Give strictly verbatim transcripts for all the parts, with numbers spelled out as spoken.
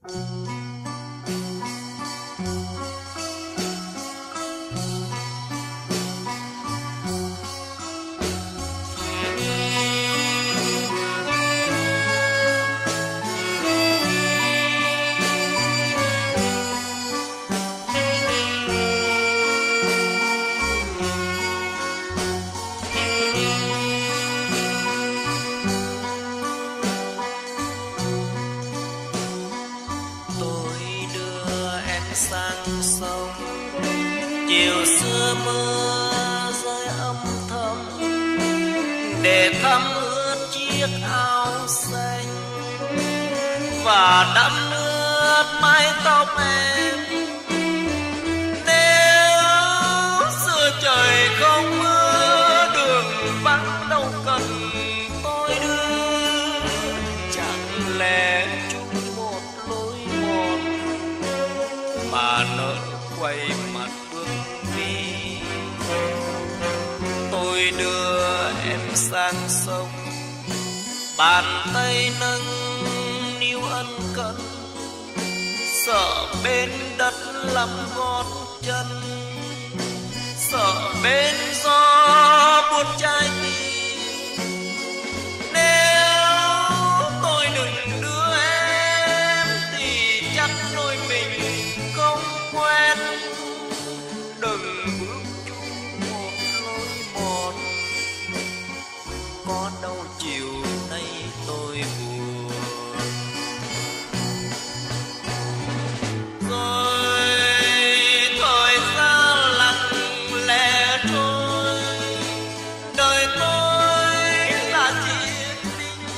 sang sông chiều xưa mưa rơi âm thầm để thấm ướt chiếc áo xanh và đẫm nước mái tóc em. Nếu xưa trời không mưa đường vắng đâu cần tôi đưa, chẳng lẽ chung một lối mòn mà nỡ quay mặt bước đi. Tôi đưa em sang sông, bàn tay nâng niu ân cần, sợ bên đất lắm gót chân, sợ bên gió buốt trái tim. Nếu tôi đừng đưa em thì chắc đôi mình không quen. Đừng bước chung một lối mòn, có đâu chiều nay tôi buồn. Rồi thời gian lặng lẽ trôi, đời tôi là chiến binh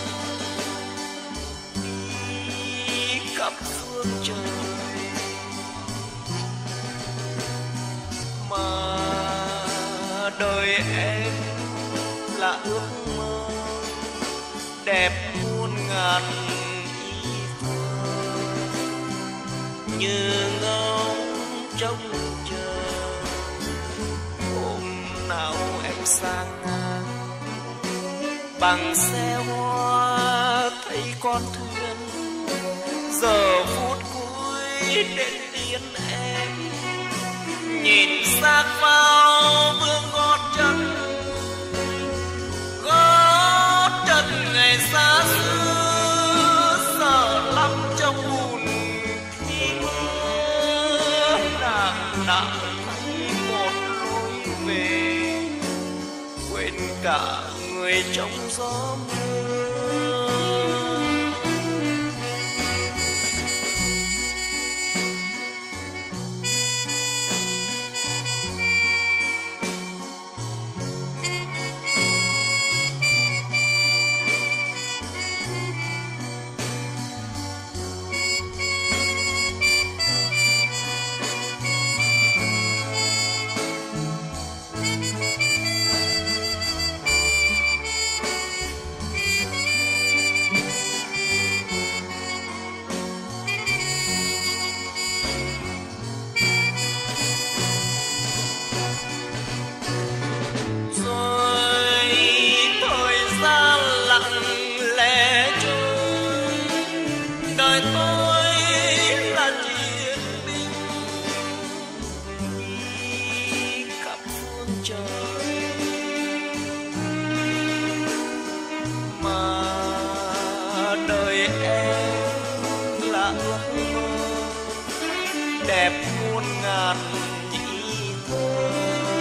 đi khắp phương trời, mà đời em là ước mơ đẹp muôn ngàn ý phương, như ngóng trông chờ hôm nào em sang ngang bằng xe hoa thấy con thuyền. Giờ phút cuối đến tiến em nhìn xác vào vương gót chân, gót chân ngày xa xưa sợ lắm trong bùn khi mưa. Nàng đã thấy một lối về, quên cả người trong gió mưa. Đời tôi là chiến binh đi khắp phương trời, mà đời em là ước mơ đẹp muôn ngàn ý thơ,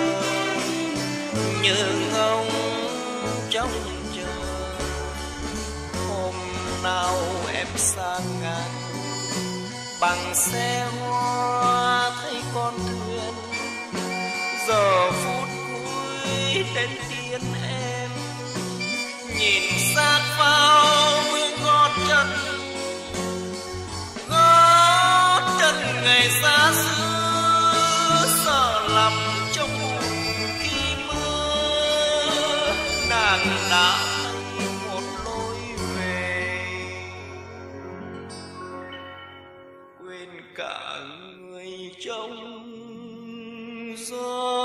như ngóng trong chờ hôm nào em sang ngang bằng xe hoa thấy con thuyền. Giờ phút cuối đến tiên em nhìn sát vào vương gót chân, gót chân ngày xa xưa sợ lắm trong bùn khi mưa. Nàng đã thấy một lối về, quên cả người trong gió.